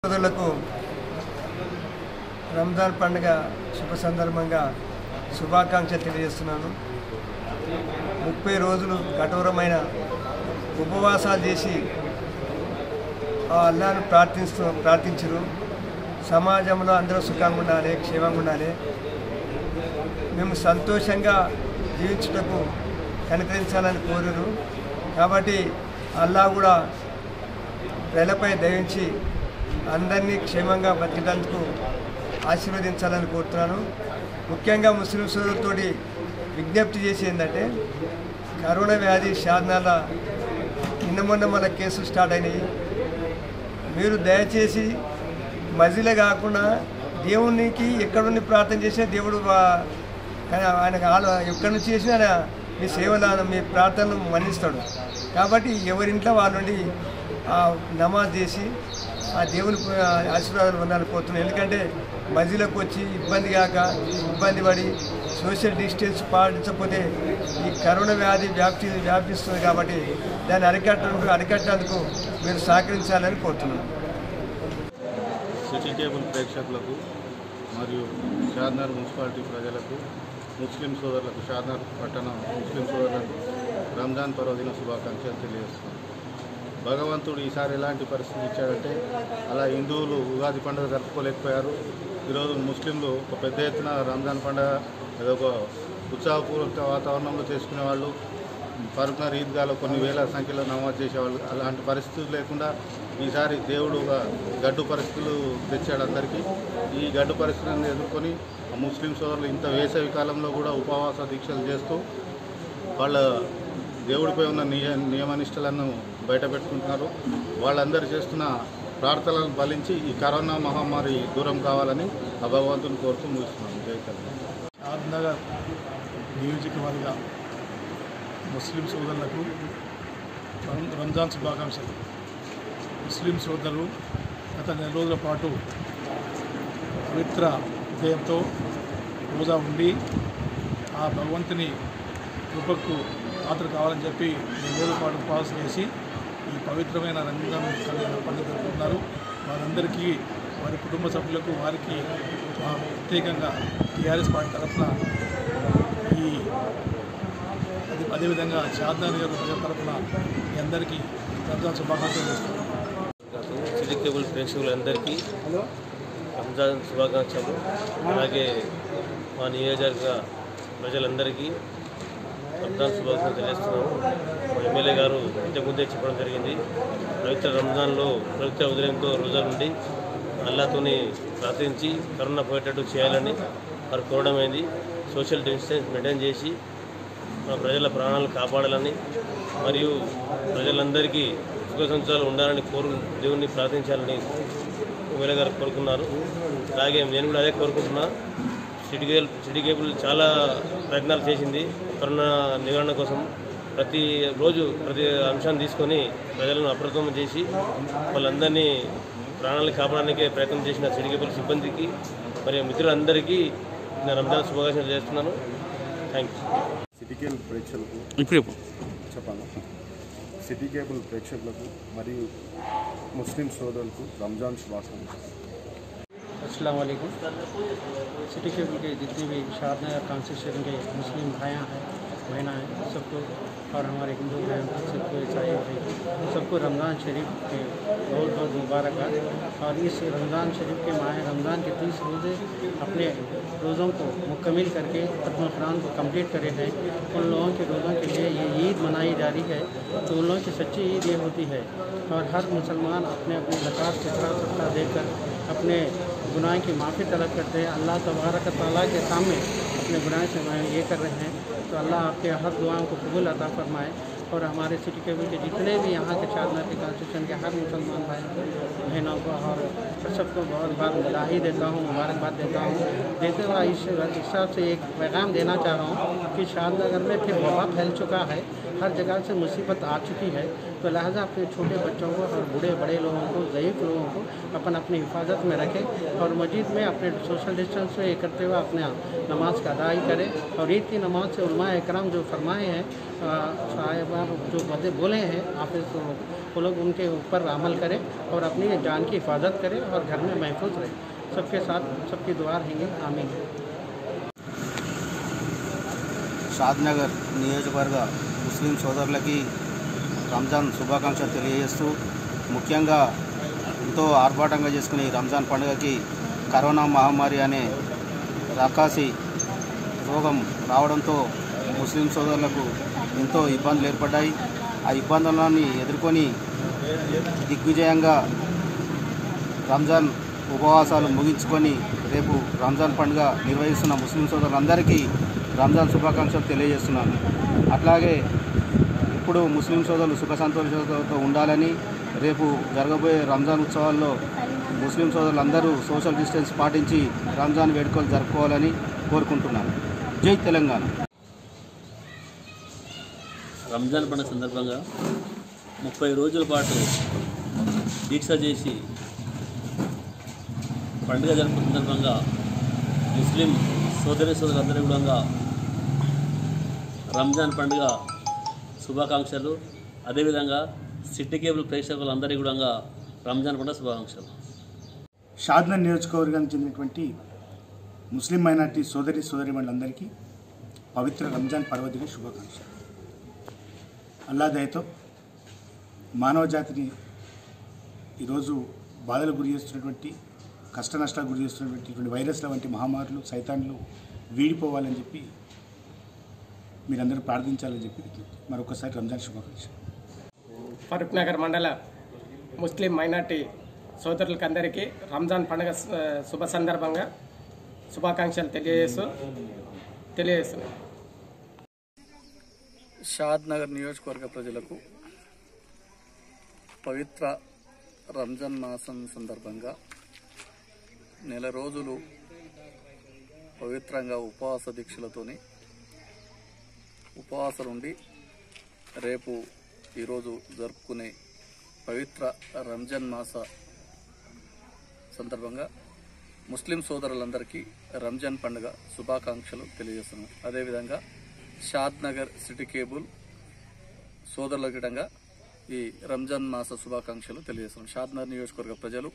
సోదరులకు రంజాన్ పండుగ శుభ సందర్భంగా శుభాకాంక్షలు తెలియజేస్తున్నాను. 30 రోజులు కఠోరమైన ఉపవాసాలు చేసి ఆ అల్లాహ్ను ప్రార్థించరు. సమాజంలో అందరూ సుఖంగా ఉండాలి, క్షేమంగా ఉండాలి, మేము సంతోషంగా జీవించుటకు కనికరించాలని కోరురు. కాబట్టి అల్లాహ్ కూడా ప్రజలపై దయించి అందరినీ క్షేమంగా బతికేందుకు ఆశీర్వదించాలని కోరుతున్నాను. ముఖ్యంగా ముస్లిం సోదరులతో విజ్ఞప్తి చేసి ఏంటంటే, కరోనా వ్యాధి షాద్నాల మొన్న మన కేసులు స్టార్ట్ అయినాయి. మీరు దయచేసి మజిలే కాకుండా దేవునికి ఎక్కడుండి ప్రార్థన చేసినా దేవుడు ఆయనకు ఎక్కడి నుంచి చేసినా ఆయన మీ సేవలు మీ ప్రార్థనలు మన్నిస్తాడు. కాబట్టి ఎవరింట్లో వాళ్ళుండి నమాజ్ చేసి ఆ దేవుని ఆశీర్వాదాలు ఉండాలని కోరుతున్నాను. ఎందుకంటే మజిలకు వచ్చి ఇబ్బంది పడి సోషల్ డిస్టెన్స్ పాటించకపోతే ఈ కరోనా వ్యాధి వ్యాపిస్తుంది. కాబట్టి దాన్ని అరికట్టేందుకు మీరు సహకరించాలని కోరుతున్నాను. సిటీ కేబుల్ ప్రేక్షకులకు మరియు షాద్నగర్ మున్సిపాలిటీ ప్రజలకు, ముస్లిం సోదరులకు, షాద్నగర్ పట్టణ ముస్లిం సోదరులకు రంజాన్ పర్వదిన శుభాకాంక్షలు తెలియజేస్తున్నాను. భగవంతుడు ఈసారి ఎలాంటి పరిస్థితి ఇచ్చాడంటే, అలా హిందువులు ఉగాది పండుగ జరుపుకోలేకపోయారు. ఈరోజు ముస్లింలు ఒక పెద్ద ఎత్తున రంజాన్ పండుగ ఏదో ఒక ఉత్సాహపూర్వక వాతావరణంలో చేసుకునే వాళ్ళు, ఫరూక్నగర్ ఈద్గాలో కొన్ని వేల సంఖ్యలో నమాజ్ చేసేవాళ్ళు. అలాంటి పరిస్థితులు లేకుండా ఈసారి దేవుడు గడ్డు పరిస్థితులు తెచ్చాడు అందరికీ. ఈ గడ్డు పరిస్థితులను ఎదుర్కొని ముస్లిం సోదరులు ఇంత వేసవి కాలంలో కూడా ఉపవాస దీక్షలు చేస్తూ వాళ్ళ దేవుడిపై ఉన్న నియమనిష్టలను బయటపెట్టుకుంటున్నారు. వాళ్ళందరూ చేస్తున్న ప్రార్థనలను ఫలించి ఈ కరోనా మహమ్మారి దూరం కావాలని ఆ భగవంతుని కోరుతూ ముగిస్తున్నాను. జై తెలంగాణ. షాద్నగర్ నియోజకవర్గ ముస్లిం సోదరులకు రంజాన్ శుభాకాంక్షలు. ముస్లిం సోదరులు గత 4 రోజుల పాటు పవిత్ర హృదయంతో రోజా ఉండి ఆ భగవంతుని కృపకు పాత్ర కావాలని చెప్పి 4 రోజుల పాటు ఉపవాసం చేసి ఈ పవిత్రమైన రంజాన్ పండుగ జరుపుకుంటున్నారు. వారందరికీ, వారి కుటుంబ సభ్యులకు, వారికి ప్రత్యేకంగా టీఆర్ఎస్ పార్టీ తరఫున అదేవిధంగా షాద్నగర్ ప్రజల తరఫున మీ అందరికీ రంజాన్ శుభాకాంక్షలు చేస్తున్నాను. సిటీ కేబుల్ ప్రేక్షకులందరికీ రంజాన్ శుభాకాంక్షలు. అలాగే మా నియోజకవర్గ ప్రజలందరికీ రంజాన్ శుభాకాంక్షలు తెలియజేస్తున్నాము. మా ఎమ్మెల్యే గారు ఇంతకుముందే చెప్పడం జరిగింది. పవిత్ర రంజాన్లో పవిత్ర ఉదయంతో రోజా నుండి అల్లాతోని ప్రార్థించి కరోనా పోయేటట్టు చేయాలని వారు కోరడమైంది. సోషల్ డిస్టెన్స్ మెయింటైన్ చేసి మా ప్రజల ప్రాణాలు కాపాడాలని మరియు ప్రజలందరికీ సుఖ సంతోషాలు ఉండాలని దేవుణ్ణి ప్రార్థించాలని ఎమ్మెల్యే గారు కోరుకున్నారు. అలాగే నేను కూడా అదే కోరుకుంటున్నా. సిటీ కేబుల్ చాలా ప్రయత్నాలు చేసింది కరోనా నివారణ కోసం. ప్రతి అంశాన్ని తీసుకొని ప్రజలను అప్రమత్తం చేసి వాళ్ళందరినీ ప్రాణాలను కాపాడడానికే ప్రయత్నం చేసిన సిటీ కేబుల్ సిబ్బందికి మరియు మిత్రులందరికీ రంజాన్ శుభాకాంక్షలు చేస్తున్నాను. Thank you. సిటీ కేబుల్ ప్రేక్షకులకు చెప్పాను. సిటీ కేబుల్ ప్రేక్షకులకు మరియు ముస్లిం సోదరులకు రంజాన్ శుభాకాంక్షలు. अस्सलाम वालेकुम। सिटी केबल के जितने भी शादनगर कॉन्स्टिट्यूशन के मुस्लिम भाइयाँ हैं, बहना हैं, सबको, और हमारे हिंदू भाइयों को, सबको, ईसाई भाई सबको रमज़ान शरीफ के बहुत बहुत मुबारकबाद। और इस रमज़ान शरीफ के माह रमज़ान के 30 रोज़े अपने रोज़ों को मुकम्मल करके खत्म कुरान को कंप्लीट करे हैं। उन लोगों के रोज़ों के लिए ये ईद मनाई जा रही है, तो उन लोगों की सच्ची ईद ये होती है। और हर मुसलमान अपने अपने ज़कात फितरा सदका देकर अपने गुनाह की माफ़ी तलब करते हैं। अल्लाह तबारक तआला के सामने अपने गुनाह से ये कर रहे हैं, तो अल्लाह आपके हर दुआओं को कबूल अता फरमाए। और हमारे सिटी केबल के जितने भी यहाँ के शादनगर के कॉन्स्टिट्यूशन के हर मुसलमान भाई बहनों को और सबको बहुत बार बधाई देता हूँ, मुबारकबाद देता हूँ। देते हुए इस हिसाब से एक पैगाम देना चाह रहा हूँ कि शादनगर में फिर वबा फैल चुका है, हर जगह से मुसीबत आ चुकी है। तो लिहाजा अपने छोटे बच्चों को और बड़े लोगों को, ज़ईफ़ लोगों को अपनी हिफाजत में रखें और मस्जिद में अपने सोशल डिस्टेंस में करते हुए अपने नमाज का अदाई करें। और ईद की नमाज से उलमा इकराम जो फरमाए हैं, साहिबान जो बातें बोले हैं हाफिज़ वो लोग उनके ऊपर अमल करें और अपनी जान की हिफाजत करें और घर में महफूज रहें। सबके साथ सबकी दुआ रहेंगे, आमीन। షాద్నగర్ నియోజకవర్గ ముస్లిం సోదరులకి రంజాన్ శుభాకాంక్షలు తెలియజేస్తూ, ముఖ్యంగా ఎంతో ఆర్భాటంగా చేసుకునే ఈ రంజాన్ పండుగకి కరోనా మహమ్మారి అనే రాకాసి రోగం రావడంతో ముస్లిం సోదరులకు ఎంతో ఇబ్బందులు ఏర్పడ్డాయి. ఆ ఇబ్బందులను ఎదుర్కొని దిగ్విజయంగా రంజాన్ ఉపవాసాలు ముగించుకొని రేపు రంజాన్ పండుగ నిర్వహిస్తున్న ముస్లిం సోదరులందరికీ రంజాన్ శుభాకాంక్షలు తెలియజేస్తున్నాను. అట్లాగే ఇప్పుడు ముస్లిం సోదరులు సుఖ సంతోషాలతో ఉండాలని, రేపు జరగబోయే రంజాన్ ఉత్సవాల్లో ముస్లిం సోదరులందరూ సోషల్ డిస్టెన్స్ పాటించి రంజాన్ వేడుకలు జరుపుకోవాలని కోరుకుంటున్నాను. జై తెలంగాణ. రంజాన్ పండుగ సందర్భంగా 30 రోజుల పాటు దీక్ష చేసి పండుగ జరుపుకున్న సందర్భంగా ముస్లిం సోదరులందరూ కూడా రంజాన్ పండుగ శుభాకాంక్షలు. అదేవిధంగా సిటీ కేబుల్ ప్రేక్షకులందరికీ కూడా రంజాన్ పండుగ శుభాకాంక్షలు. షాద్నగర్ నియోజకవర్గానికి చెందినటువంటి ముస్లిం మైనార్టీ సోదరిమణులందరికీ పవిత్ర రంజాన్ పర్వదిన శుభాకాంక్షలు. అల్లా దయతో మానవ జాతిని ఈరోజు బాధలు గురి చేస్తున్నటువంటి, కష్ట నష్టాలకు గురి చేస్తున్నటువంటి వైరస్ల వంటి మహమ్మారులు, సైతాన్లు వీడిపోవాలని చెప్పి మీరందరూ ప్రార్థించాలని చెప్పి మరొకసారి రంజాన్ శుభాకాంక్షలు. ఫరూక్ నగర్ మండల ముస్లిం మైనార్టీ సోదరులకందరికీ రంజాన్ పండుగ శుభ సందర్భంగా శుభాకాంక్షలు తెలియజేస్తున్నాను. షాద్నగర్ నియోజకవర్గ ప్రజలకు పవిత్ర రంజాన్ మాసం సందర్భంగా నెల రోజులు పవిత్రంగా ఉపవాస దీక్షలతోని ఉపవాసాలుండి రేపు ఈరోజు జరుపుకునే పవిత్ర రంజాన్ మాస సందర్భంగా ముస్లిం సోదరులందరికీ రంజాన్ పండుగ శుభాకాంక్షలు తెలియజేస్తున్నాం. అదేవిధంగా షాద్నగర్ సిటీ కేబుల్ సోదరుల గిడంగా ఈ రంజాన్ మాస శుభాకాంక్షలు తెలియజేస్తున్నాం. షాద్నగర్ నియోజకవర్గ ప్రజలు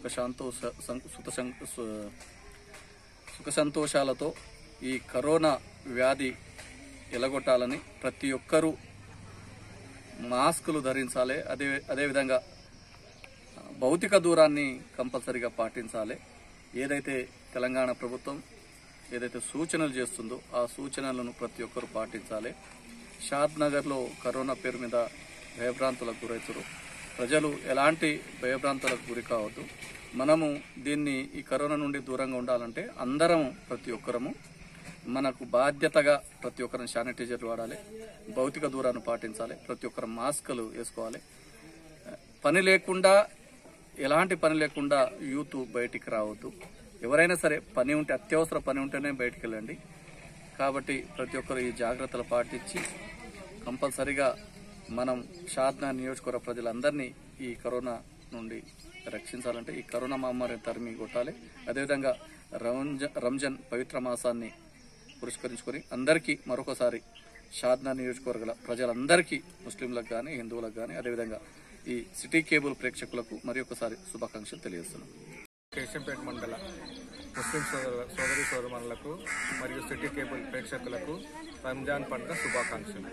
సుఖ సంతోషాలతో ఈ కరోనా వ్యాధి ఎలగొట్టాలని ప్రతి ఒక్కరూ మాస్కులు ధరించాలి. అదేవిధంగా భౌతిక దూరాన్ని కంపల్సరీగా పాటించాలి. ఏదైతే తెలంగాణ ప్రభుత్వం ఏదైతే సూచనలు చేస్తుందో ఆ సూచనలను ప్రతి ఒక్కరూ పాటించాలి. షాద్నగర్లో కరోనా పేరు మీద భయభ్రాంతులకు గురవుతారు. ప్రజలు ఎలాంటి భయభ్రాంతులకు గురి కావద్దు. మనము దీన్ని ఈ కరోనా నుండి దూరంగా ఉండాలంటే అందరం ప్రతి ఒక్కరము మనకు బాధ్యతగా ప్రతి ఒక్కరం శానిటైజర్ వాడాలి, భౌతిక దూరాన్ని పాటించాలి, ప్రతి ఒక్కరం మాస్కులు వేసుకోవాలి. పని లేకుండా ఎలాంటి పని లేకుండా యూత్ బయటికి రావద్దు. ఎవరైనా సరే పని ఉంటే, అత్యవసర పని ఉంటేనే బయటికి వెళ్ళండి. కాబట్టి ప్రతి ఒక్కరు ఈ జాగ్రత్తలు పాటించి కంపల్సరిగా మనం షాద్నగర్ నియోజకవర్గ ప్రజలందరినీ ఈ కరోనా నుండి రక్షించాలంటే ఈ కరోనా మహమ్మారిని తరిమి కొట్టాలి. అదేవిధంగా రంజాన్ పవిత్ర మాసాన్ని పురస్కరించుకొని అందరికీ మరొకసారి షాద్నగర్ నియోజకవర్గాల ప్రజలందరికీ, ముస్లింలకు కానీ హిందువులకు కానీ అదేవిధంగా ఈ సిటీ కేబుల్ ప్రేక్షకులకు మరి ఒకసారి శుభాకాంక్షలు తెలియజేస్తున్నాం. కేశంపేట మండల ముస్లిం సోదరులకు మరియు సిటీ కేబుల్ ప్రేక్షకులకు రంజాన్ పండుగ శుభాకాంక్షలు.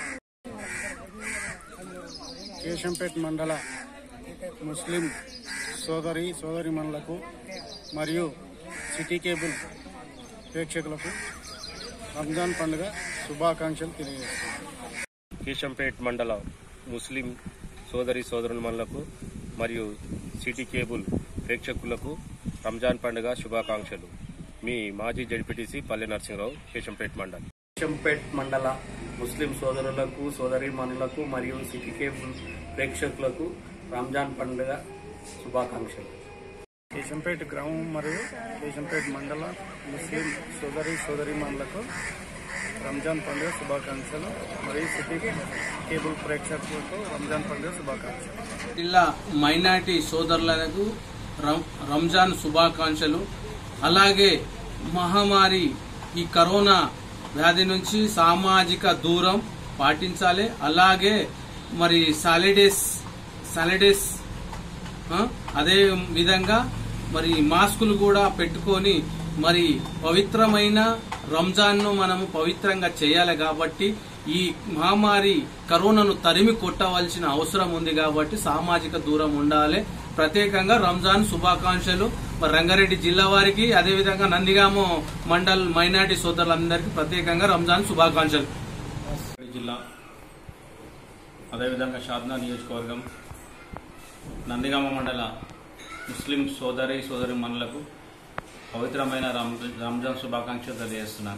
కేశంపేట మండల ముస్లిం సోదరిమణులకు మరియు సిటీ కేబుల్ ప్రేక్షకులకు రంజాన్ పండుగ శుభాకాంక్షలు తెలియజేస్తున్నాను. కేశంపేట మండల ముస్లిం సోదరులకు మరియు సిటీ కేబుల్ ప్రేక్షకులకు రంజాన్ పండుగ శుభాకాంక్షలు. మీ మాజీ జడ్పీటీసీ పల్లె నరసింహరావు, కేశంపేట మండలం. కేశంపేట మండల ముస్లిం సోదరులకు, సోదరీమణులకు మరియు సిటీ కేబుల్ ప్రేక్షకులకు రంజాన్ పండుగ శుభాకాంక్షలు. కేశంపేట గ్రామం మరియు కేశంపేట మండల ముస్లిం సోదరీమణులకు రంజాన్ పండుగ శుభాకాంక్షలు మరియు సిటీ కేబుల్ ప్రేక్షకులకు రంజాన్ పండుగ శుభాకాంక్షలు. జిల్లా మైనారిటీ సోదరులకు రంజాన్ శుభాకాంక్షలు. అలాగే మహమ్మారి ఈ కరోనా వ్యాధి నుంచి సామాజిక దూరం పాటించాలి. అలాగే మరి సాలిడేస్ అదే విధంగా మరి మాస్కులు కూడా పెట్టుకొని మరి పవిత్రమైన రంజాన్ను మనము పవిత్రంగా చేయాలి. కాబట్టి ఈ మహమ్మారి కరోనాను తరిమి కొట్టవలసిన అవసరం ఉంది. కాబట్టి సామాజిక దూరం ఉండాలి. ప్రత్యేకంగా రంజాన్ శుభాకాంక్షలు రంగారెడ్డి జిల్లా వారికి, అదేవిధంగా నందిగామ మండల్ మైనార్టీ సోదరులందరికీ ప్రత్యేకంగా రంజాన్ శుభాకాంక్షలు. జిల్లా అదేవిధంగా షాద్నగర్ నియోజకవర్గం నందిగామ మండల ముస్లిం సోదరి మనులకు పవిత్రమైన రంజాన్ శుభాకాంక్షలు తెలియజేస్తున్నాను.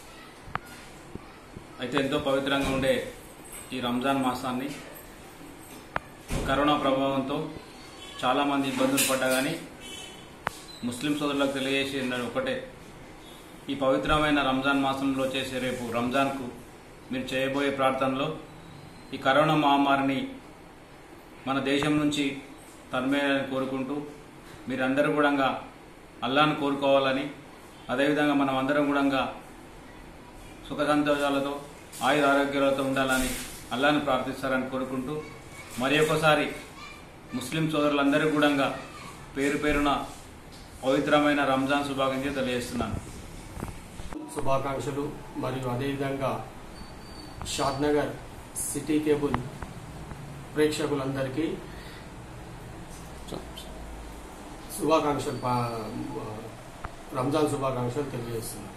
అయితే ఎంతో పవిత్రంగా ఉండే ఈ రంజాన్ మాసాన్ని కరోనా ప్రభావంతో చాలామంది ఇబ్బందులు పడ్డా కానీ ముస్లిం సోదరులకు తెలియజేసేది ఒకటే, ఈ పవిత్రమైన రంజాన్ మాసంలో చేసే రేపు రంజాన్కు మీరు చేయబోయే ప్రార్థనలో ఈ కరోనా మహమ్మారిని మన దేశం నుంచి తరిమేయాలని కోరుకుంటూ మీరందరూ కూడా అల్లాను కోరుకోవాలని, అదేవిధంగా మనం అందరం కూడా సుఖ సంతోషాలతో ఆయుర ఆరోగ్యాలతో ఉండాలని అల్లాను ప్రార్థిస్తారని కోరుకుంటూ మరి ఒకసారి ముస్లిం సోదరులందరూ కూడా పేరు పేరున పవిత్రమైన రంజాన్ శుభాకాంక్షలు తెలియజేస్తున్నాను. శుభాకాంక్షలు. మరియు అదేవిధంగా షాద్నగర్ సిటీ కేబుల్ ప్రేక్షకులందరికీ శుభాకాంక్షలు, రంజాన్ శుభాకాంక్షలు తెలియజేస్తున్నాను.